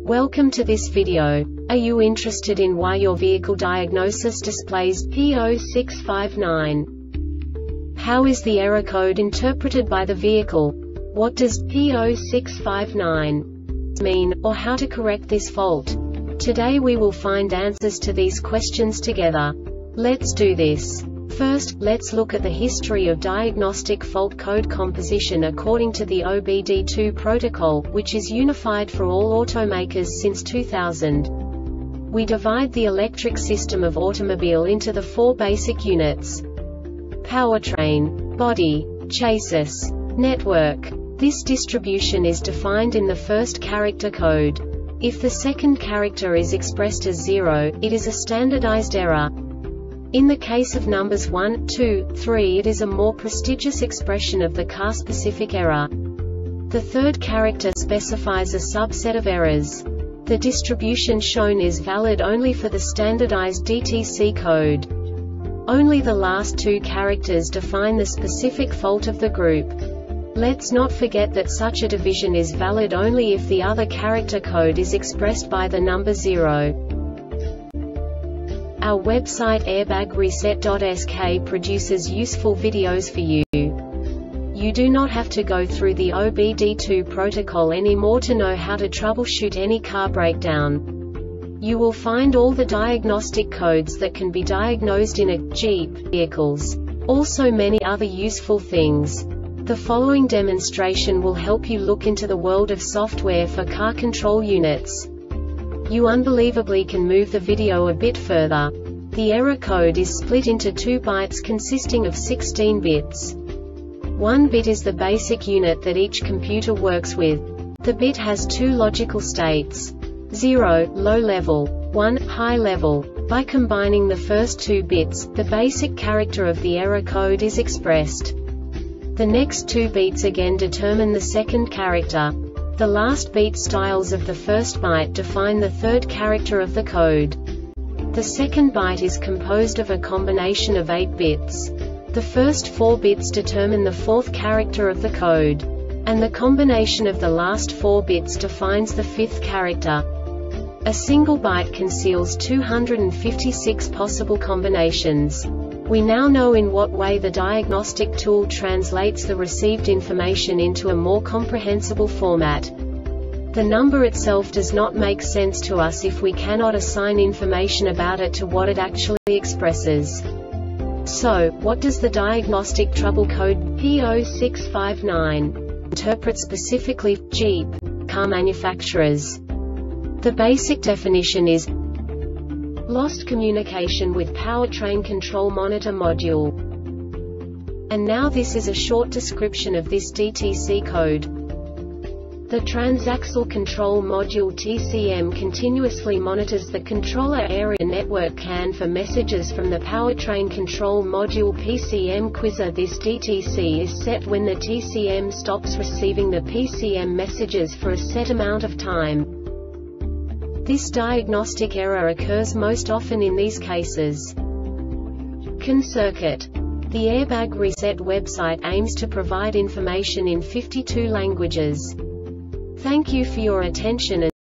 Welcome to this video. Are you interested in why your vehicle diagnosis displays P0659? How is the error code interpreted by the vehicle? What does P0659 mean, or how to correct this fault? Today we will find answers to these questions together. Let's do this. First, let's look at the history of diagnostic fault code composition according to the OBD2 protocol, which is unified for all automakers since 2000. We divide the electric system of automobile into the four basic units: powertrain, body, chassis, network. This distribution is defined in the first character code. If the second character is expressed as 0, it is a standardized error. In the case of numbers 1, 2, 3, it is a more prestigious expression of the car-specific error. The third character specifies a subset of errors. The distribution shown is valid only for the standardized DTC code. Only the last two characters define the specific fault of the group. Let's not forget that such a division is valid only if the other character code is expressed by the number 0. Our website airbagreset.sk produces useful videos for you. You do not have to go through the OBD2 protocol anymore to know how to troubleshoot any car breakdown. You will find all the diagnostic codes that can be diagnosed in a Jeep vehicles. Also many other useful things. The following demonstration will help you look into the world of software for car control units. You unbelievably can move the video a bit further. The error code is split into 2 bytes consisting of 16 bits. 1 bit is the basic unit that each computer works with. The bit has 2 logical states: 0, low level, 1, high level. By combining the first 2 bits, the basic character of the error code is expressed. The next 2 beats again determine the second character. The last beat styles of the first byte define the third character of the code. The second byte is composed of a combination of 8 bits. The first 4 bits determine the fourth character of the code. And the combination of the last 4 bits defines the fifth character. A single byte conceals 256 possible combinations. We now know in what way the diagnostic tool translates the received information into a more comprehensible format. The number itself does not make sense to us if we cannot assign information about it to what it actually expresses. So, what does the diagnostic trouble code P0659 interpret specifically for Jeep car manufacturers? The basic definition is lost communication with powertrain control monitor module. And now this is a short description of this DTC code. The transaxle control module TCM continuously monitors the controller area network CAN for messages from the powertrain control module PCM quizzer. This DTC is set when the TCM stops receiving the PCM messages for a set amount of time. This diagnostic error occurs most often in these cases. CAN-Circuit. The Airbag Reset website aims to provide information in 52 languages. Thank you for your attention and